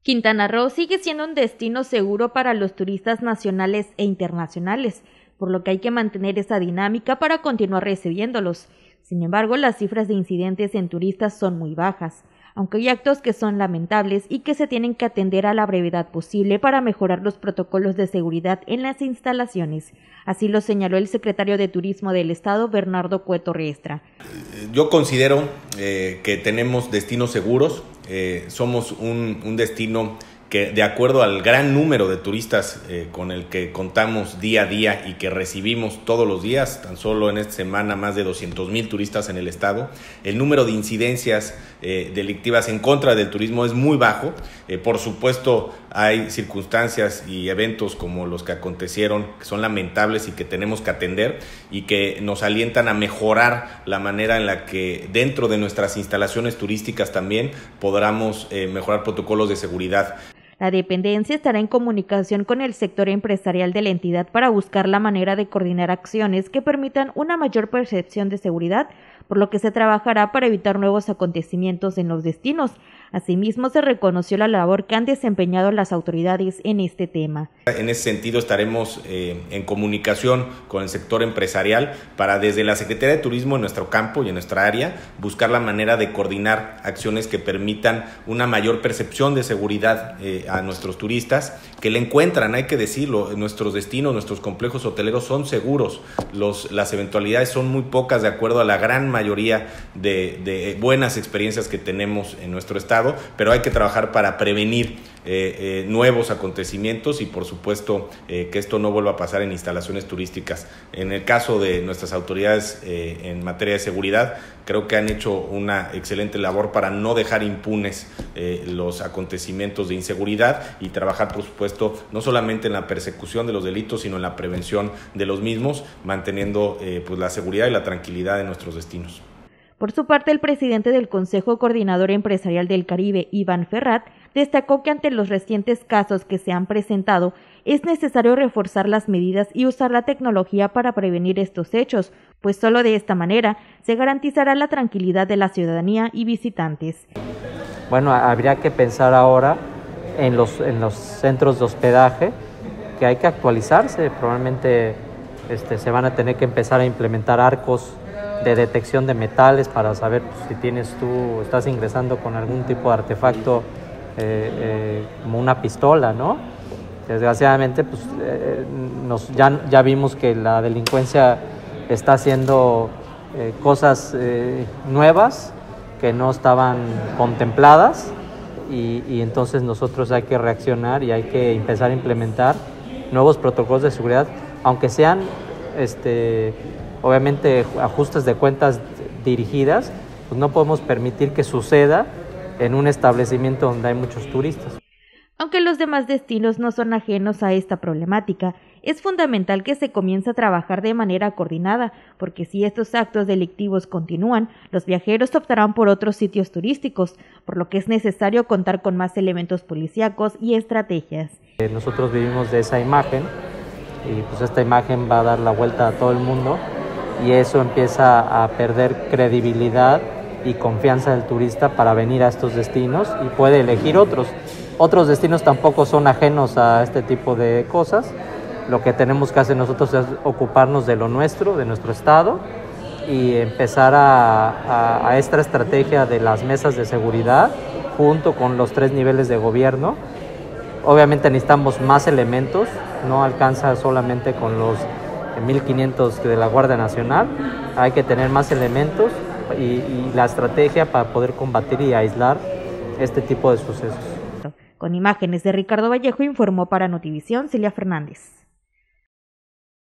Quintana Roo sigue siendo un destino seguro para los turistas nacionales e internacionales, por lo que hay que mantener esa dinámica para continuar recibiéndolos. Sin embargo, las cifras de incidentes en turistas son muy bajas, aunque hay actos que son lamentables y que se tienen que atender a la brevedad posible para mejorar los protocolos de seguridad en las instalaciones. Así lo señaló el secretario de Turismo del Estado, Bernardo Cueto Riestra. Yo considero que tenemos destinos seguros, somos un destino que, de acuerdo al gran número de turistas con el que contamos día a día y que recibimos todos los días, tan solo en esta semana más de 200,000 turistas en el estado, el número de incidencias delictivas en contra del turismo es muy bajo. Por supuesto, hay circunstancias y eventos como los que acontecieron que son lamentables y que tenemos que atender y que nos alientan a mejorar la manera en la que dentro de nuestras instalaciones turísticas también podamos mejorar protocolos de seguridad. La dependencia estará en comunicación con el sector empresarial de la entidad para buscar la manera de coordinar acciones que permitan una mayor percepción de seguridad, por lo que se trabajará para evitar nuevos acontecimientos en los destinos. Asimismo, se reconoció la labor que han desempeñado las autoridades en este tema. En ese sentido, estaremos en comunicación con el sector empresarial para, desde la Secretaría de Turismo en nuestro campo y en nuestra área, buscar la manera de coordinar acciones que permitan una mayor percepción de seguridad a nuestros turistas, que le encuentran, hay que decirlo, nuestros destinos, nuestros complejos hoteleros son seguros, las eventualidades son muy pocas de acuerdo a la gran mayoría de buenas experiencias que tenemos en nuestro estado, pero hay que trabajar para prevenir nuevos acontecimientos y, por supuesto, que esto no vuelva a pasar en instalaciones turísticas. En el caso de nuestras autoridades en materia de seguridad, creo que han hecho una excelente labor para no dejar impunes los acontecimientos de inseguridad y trabajar, por supuesto, no solamente en la persecución de los delitos, sino en la prevención de los mismos, manteniendo pues la seguridad y la tranquilidad de nuestros destinos. Por su parte, el presidente del Consejo Coordinador Empresarial del Caribe, Iván Ferrat, destacó que ante los recientes casos que se han presentado, es necesario reforzar las medidas y usar la tecnología para prevenir estos hechos, pues solo de esta manera se garantizará la tranquilidad de la ciudadanía y visitantes. Bueno, habría que pensar ahora en los centros de hospedaje, que hay que actualizarse, probablemente se van a tener que empezar a implementar arcos de detección de metales para saber pues, si estás ingresando con algún tipo de artefacto como una pistola, ¿no? Desgraciadamente, pues ya vimos que la delincuencia está haciendo cosas nuevas que no estaban contempladas y entonces nosotros hay que reaccionar y hay que empezar a implementar nuevos protocolos de seguridad, aunque sean obviamente ajustes de cuentas dirigidas, pues no podemos permitir que suceda en un establecimiento donde hay muchos turistas. Aunque los demás destinos no son ajenos a esta problemática, es fundamental que se comience a trabajar de manera coordinada, porque si estos actos delictivos continúan, los viajeros optarán por otros sitios turísticos, por lo que es necesario contar con más elementos policíacos y estrategias. Nosotros vivimos de esa imagen y pues esta imagen va a dar la vuelta a todo el mundo y eso empieza a perder credibilidad y confianza del turista para venir a estos destinos y puede elegir otros. Otros destinos tampoco son ajenos a este tipo de cosas. Lo que tenemos que hacer nosotros es ocuparnos de lo nuestro, de nuestro estado y empezar a esta estrategia de las mesas de seguridad junto con los 3 niveles de gobierno. Obviamente necesitamos más elementos, no alcanza solamente con los 1,500 de la Guardia Nacional, hay que tener más elementos y la estrategia para poder combatir y aislar este tipo de sucesos. Con imágenes de Ricardo Vallejo, informó para Notivisión Celia Fernández.